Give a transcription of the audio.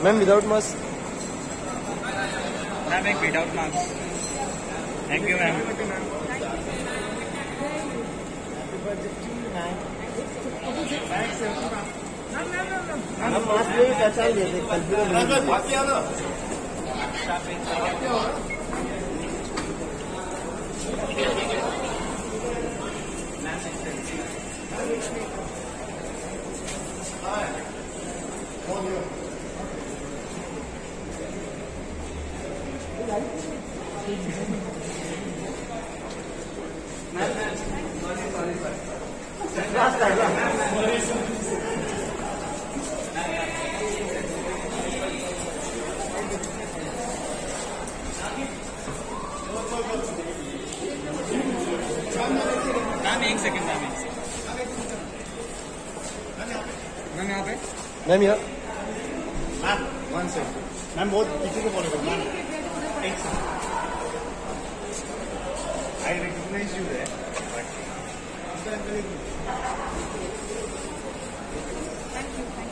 Ma'am without mask. Ma'am एक without mask. Thank you ma'am. हम mask ले पहचान लेते मैम एक सेकंड मैम मैम यहाँ पे मैम यार मैम 1 सेकंड मैम बहुत पीछे से फॉलो करो मैम एक second I recognise you there Thank you.